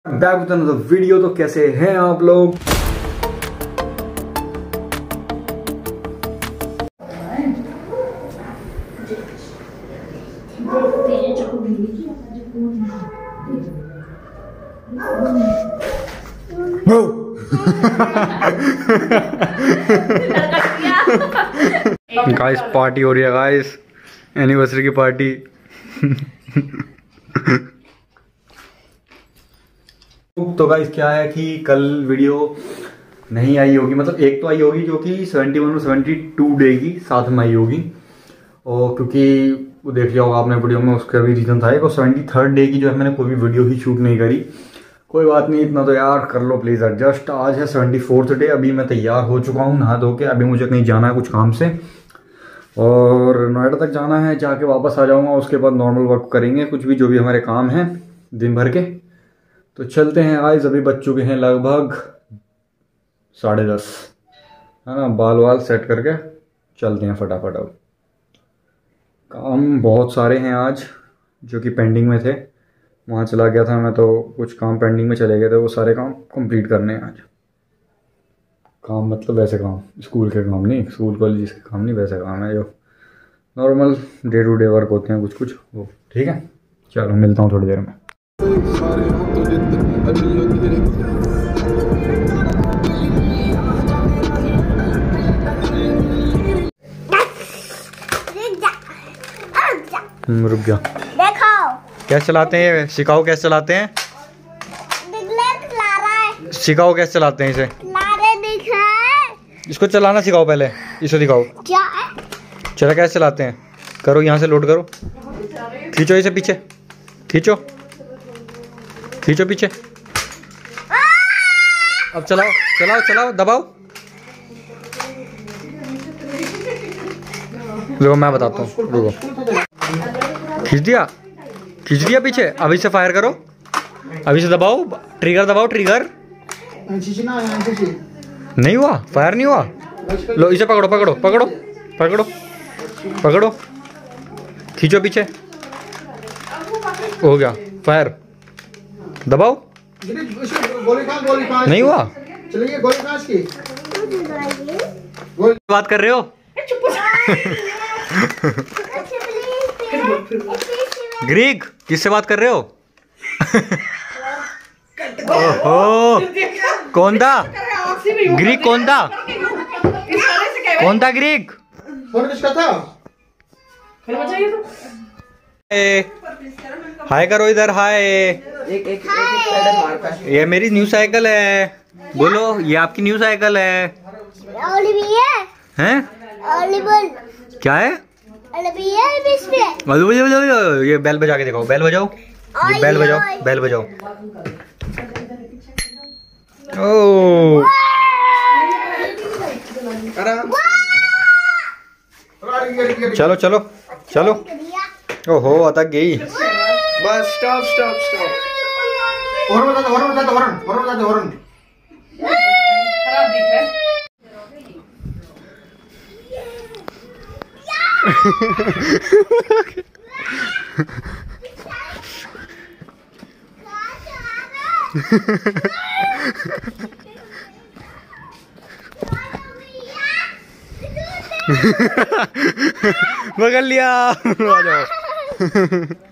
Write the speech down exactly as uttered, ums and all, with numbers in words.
Back with another video. तो कैसे हैं आप लोग? गाइस पार्टी हो रही है गाइस, एनिवर्सरी की पार्टी। तो गाइस क्या है कि कल वीडियो नहीं आई होगी, मतलब एक तो आई होगी जो कि सेवेंटी वन और सेवेंटी टू डे की साथ में आई होगी, और क्योंकि वो देख लिया होगा आपने वीडियो में, उसका भी रीजन था। एक और सेवेंटी थर्ड डे की जो है मैंने कोई भी वीडियो ही शूट नहीं करी। कोई बात नहीं, इतना तो यार कर लो प्लीज़ एडजस्ट। आज है सेवेंटी फोर्थ डे, अभी मैं तैयार हो चुका हूँ नहा धो के। अभी मुझे कहीं जाना है कुछ काम से, और नोएडा तक जाना है, जाके वापस आ जाऊँगा। उसके बाद नॉर्मल वर्क करेंगे, कुछ भी जो भी हमारे काम हैं दिन भर के। तो चलते हैं गाइस, अभी बज चुके हैं लगभग साढ़े दस, है ना। बाल वाल सेट करके चलते हैं फटाफट। अब काम बहुत सारे हैं आज जो कि पेंडिंग में थे। वहाँ चला गया था मैं, तो कुछ काम पेंडिंग में चले गए थे, वो सारे काम कंप्लीट करने हैं आज। काम मतलब वैसे काम, स्कूल के काम नहीं, स्कूल कॉलेज के काम नहीं, वैसे काम है जो normal day to day work होते हैं कुछ कुछ, वो ठीक है। चलो मिलता हूँ थोड़ी देर में। रुक गया। देखो कैसे चलाते हैं, सिखाओ कैसे चलाते हैं। सिखाओ कैसे चलाते हैं इसे। दिख रहा है। इसको चलाना सिखाओ, पहले इसे दिखाओ। क्या है? चला कैसे चलाते हैं, करो यहाँ से लोड करो, खींचो इसे पीछे, खींचो खींचो पीछे। अब चलाओ चलाओ चलाओ, दबाओ। देखो मैं बताता हूँ, रुको। खींच दिया, खींच दिया पीछे। अभी से फायर करो, अभी से दबाओ, ट्रिगर दबाओ, ट्रिगर। नहीं हुआ, फायर नहीं हुआ। लो इसे पकड़ो पकड़ो पकड़ो पकड़ो पकड़ो, खींचो पीछे, हो गया फायर। दबाओ, नहीं हुआ। बात कर रहे हो? ग्रीक, किससे बात कर रहे हो? ओहो, कौन था ग्रीक? कौन था कौन था ग्रीक? हाय करो इधर, हाय। एक, एक, एक, ये मेरी न्यू साइकिल है, बोलो। ये आपकी न्यू साइकिल है। हैं? क्या है? ये बेल बजा के दिखाओ, बेल बजाओ, ये बेल बजाओ, बेल बजाओ। ओ चलो चलो चलो। ओहो अटक गई। Bus stop stop stop. Horn बजा दो, हॉर्न बजा दो, हॉर्न हॉर्न बजा दो, हॉर्न। खराब दिख रहा है। पकड़ लिया। आ जाओ।